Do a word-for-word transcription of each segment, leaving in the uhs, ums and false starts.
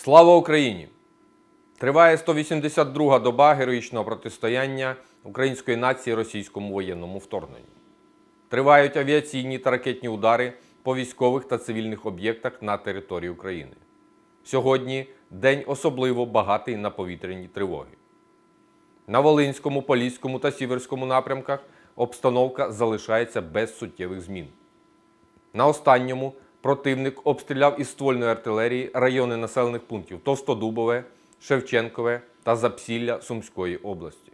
Слава Україні! Триває сто вісімдесят друга доба героїчного протистояння української нації російському воєнному вторгненню. Тривають авіаційні та ракетні удари по військових та цивільних об'єктах на території України. Сьогодні день особливо багатий на повітряні тривоги. На Волинському, Поліському та Сіверському напрямках обстановка залишається без суттєвих змін. На останньому противник обстріляв із ствольної артилерії райони населених пунктів Товстодубове, Шевченкове та Запсілля Сумської області.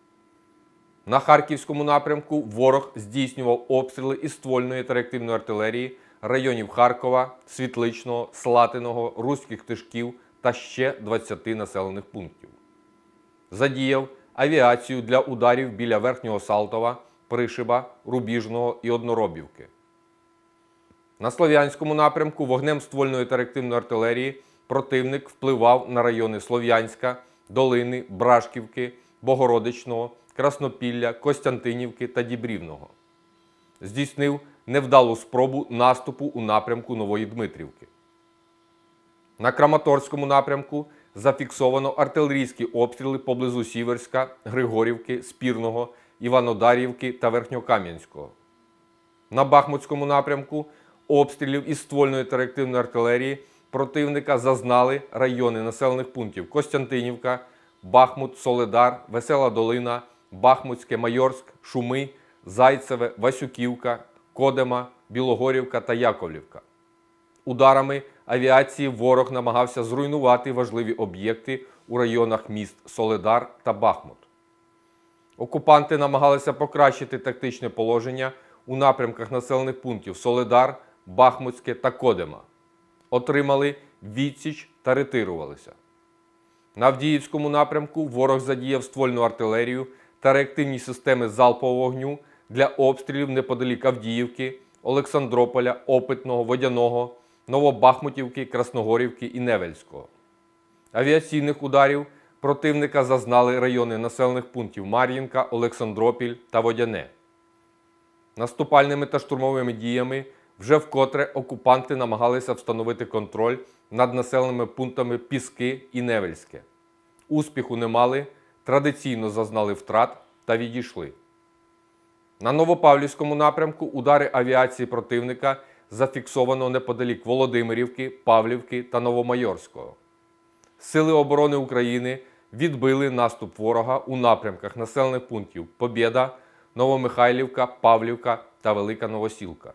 На Харківському напрямку ворог здійснював обстріли із ствольної та реактивної артилерії районів Харкова, Світличного, Слатиного, Руських Тишків та ще двадцяти населених пунктів. Задіяв авіацію для ударів біля Верхнього Салтова, Пришиба, Рубіжного і Одноробівки. На Слов'янському напрямку вогнем ствольної та реактивної артилерії противник впливав на райони Слов'янська, Долини, Брашківки, Богородичного, Краснопілля, Костянтинівки та Дібрівного. Здійснив невдалу спробу наступу у напрямку Нової Дмитрівки. На Краматорському напрямку зафіксовано артилерійські обстріли поблизу Сіверська, Григорівки, Спірного, Іванодарівки та Верхньокам'янського. На Бахмутському напрямку обстрілів із ствольної та реактивної артилерії противника зазнали райони населених пунктів Костянтинівка, Бахмут, Соледар, Весела Долина, Бахмутське, Майорськ, Шуми, Зайцеве, Васюківка, Кодема, Білогорівка та Яковлівка. Ударами авіації ворог намагався зруйнувати важливі об'єкти у районах міст Соледар та Бахмут. Окупанти намагалися покращити тактичне положення у напрямках населених пунктів Соледар, Бахмутське та Кодема. Отримали відсіч та ретирувалися. На Авдіївському напрямку ворог задіяв ствольну артилерію та реактивні системи залпового вогню для обстрілів неподалік Авдіївки, Олександрополя, Опитного, Водяного, Новобахмутівки, Красногорівки і Невельського. Авіаційних ударів противника зазнали райони населених пунктів Мар'їнка, Олександропіль та Водяне. Наступальними та штурмовими діями вже вкотре окупанти намагалися встановити контроль над населеними пунктами Піски і Невельське. Успіху не мали, традиційно зазнали втрат та відійшли. На Новопавлівському напрямку удари авіації противника зафіксовано неподалік Володимирівки, Павлівки та Новомайорського. Сили оборони України відбили наступ ворога у напрямках населених пунктів Побєда, Новомихайлівка, Павлівка та Велика Новосілка.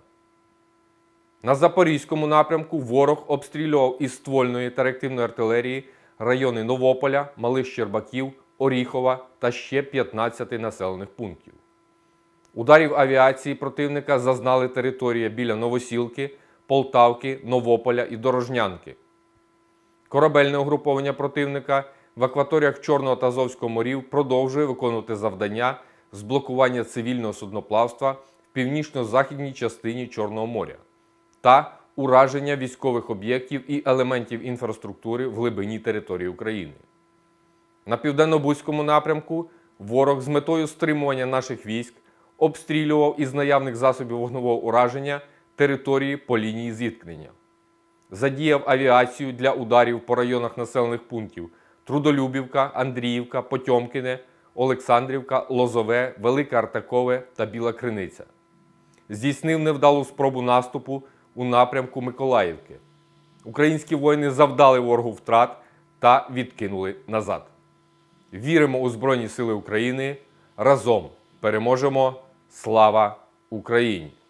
На Запорізькому напрямку ворог обстрілював із ствольної та реактивної артилерії райони Новополя, Малих Щербаків, Оріхова та ще п'ятнадцяти населених пунктів. Ударів авіації противника зазнали територія біля Новосілки, Полтавки, Новополя і Дорожнянки. Корабельне угруповання противника в акваторіях Чорного та Азовського морів продовжує виконувати завдання з блокування цивільного судноплавства в північно-західній частині Чорного моря та ураження військових об'єктів і елементів інфраструктури в глибині території України. На Південно-Бузькому напрямку ворог з метою стримування наших військ обстрілював із наявних засобів вогневого ураження території по лінії зіткнення. Задіяв авіацію для ударів по районах населених пунктів Трудолюбівка, Андріївка, Потьомкіне, Олександрівка, Лозове, Велике Артакове та Біла Криниця. Здійснив невдалу спробу наступу у напрямку Миколаївки. Українські воїни завдали ворогу втрат та відкинули назад. Віримо у Збройні Сили України. Разом переможемо! Слава Україні!